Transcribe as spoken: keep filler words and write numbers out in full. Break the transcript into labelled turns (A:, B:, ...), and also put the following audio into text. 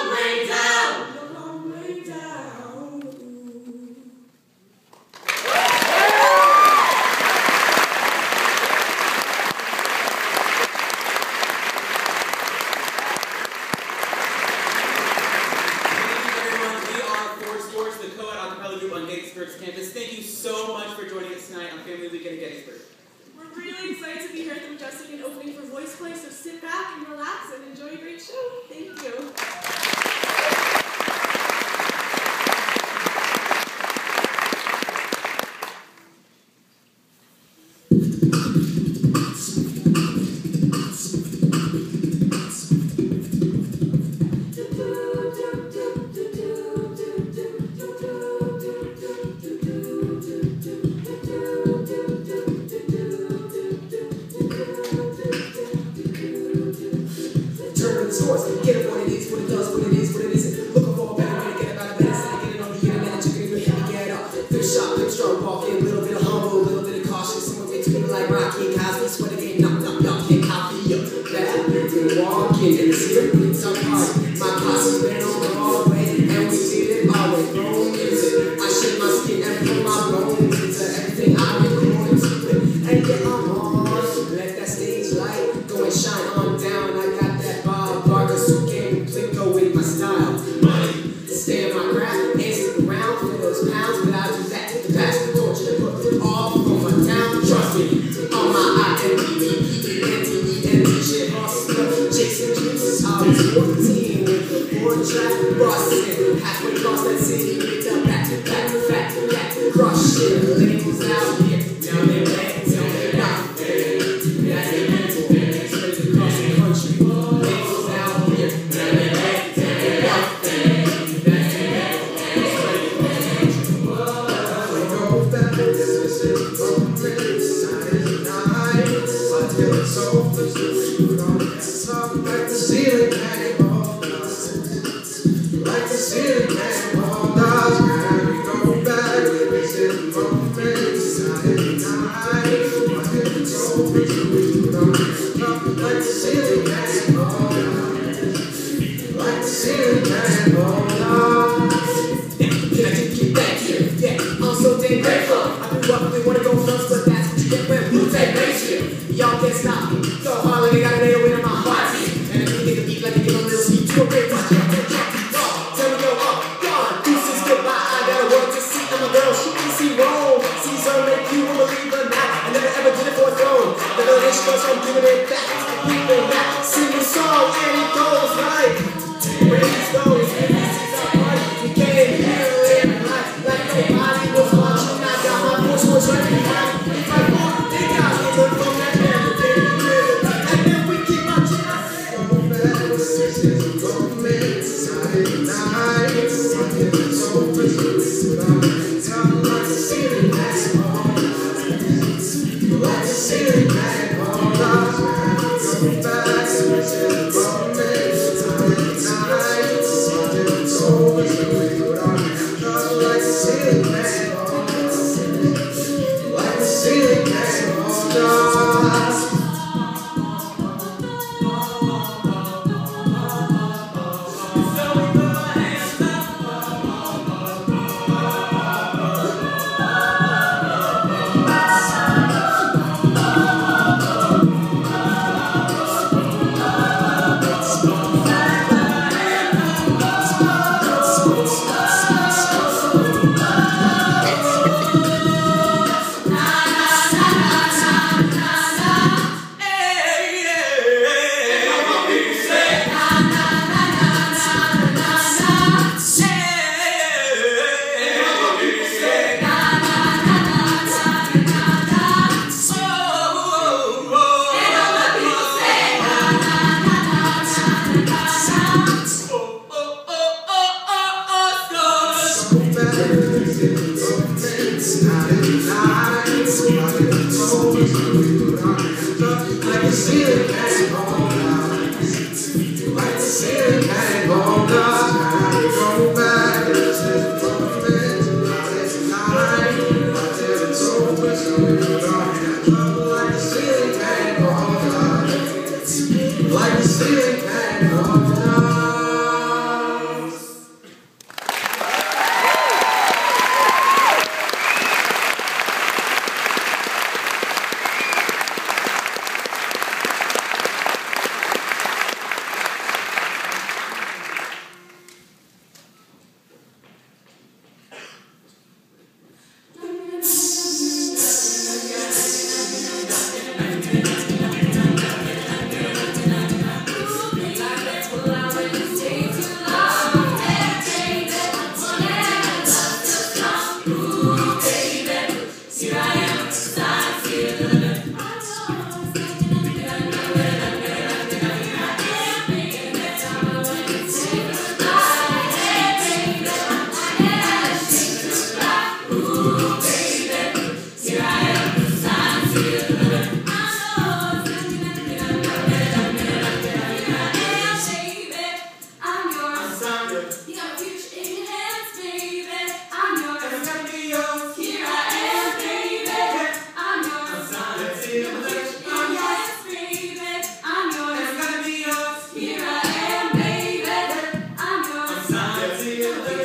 A: Acapella group on Gettysburg's campus. Thank you so much for joining us tonight on Family Weekend in Gettysburg.
B: We're really excited to be here at the Majestic and opening for Voice Play, so sit back and relax and enjoy a great show. Thank you.
C: Get it what it is, what it does, what it is, what it isn't. Looking for a better way to get about a better set. Get it on the internet, you can even hit me, get up. Flip shot, flip strong, walking, a little bit of humble, a little bit of cautious. Someone makes me like Rocky and Cosby, sweat again, knock, knock, knock, can't copy up. That's what we've been walking, and it's here, it's our party. My posse's been on the hard way, and we did it always. Grown music, I shed my skin and put my bones into everything I've been going to it. And yeah, I'm on, let that stage light go and shine on down. I got that Bob Barker suit game, Plinko with my style. Money, stay in my craft, and stick around for those pounds, but I'll do that to the past, the torch to put all from my town. Trust me, on my I M D B, P E N T E N T shit, hustle, chasing dreams. I was fourteen with the four track bustin', halfway across that city with the back to back, back to back, crush shit. Labels out here, now they back, tell me not fair. That's the mental, straight across the country. Labels out here, now they back, tell me not fair. That's the mental, straight across the country. We go back, this is the moment, Saturday night. I feel it so much to shoot on it. Like the ceiling hanging off us. Like the ceiling hanging off us. Now we go back, this is the moment, Saturday night. I feel it so much to shoot on it. Like the ceiling hanging off us. Like the ceiling hanging off us. Can I just get back here? Yeah, I'm so damn grateful. I grew up, they wanna go first, but that's what you get when Blue Tape race here. Y'all can't stop me. So hard like I got an A O in my heartbeat. And if you nigga beat like I give a little speed to a great watch. Tell me go up, gone. Deuces goodbye. I got a world to see. I'm a girl, she can see wrong. Caesar make you a believer now. I never ever did it for a throne. The village goes from giving it back to the people that sing the song. And it goes like, raise those. And this is our party. We came here living life like nobody was watching. I got my voice was right behind. If I want, they got me. Look from that man. And then we keep marching. I say, go back. This is the moment. Saturday night. I feel it so much to shoot on it. Like the ceiling hanging on us. Like the ceiling hanging on us. Go back. This is the moment. Saturday night. I feel it so much to shoot on it. Like the ceiling hanging on us. Like the ceiling hanging on us. Like the ceiling hanging on us.
B: You got a future in your hands, baby. I'm yours.
A: And I'm gonna be yours.
B: Here I am, baby. I'm yours.
A: I'm signed to
B: You
A: the
B: got a
A: flesh.
B: future in
A: I'm
B: your
A: yours.
B: hands, baby. I'm
A: And I'm
B: yours.
A: gonna be yours.
B: Here I am, baby. I'm
A: I'm
B: yours.
A: signed to the flesh.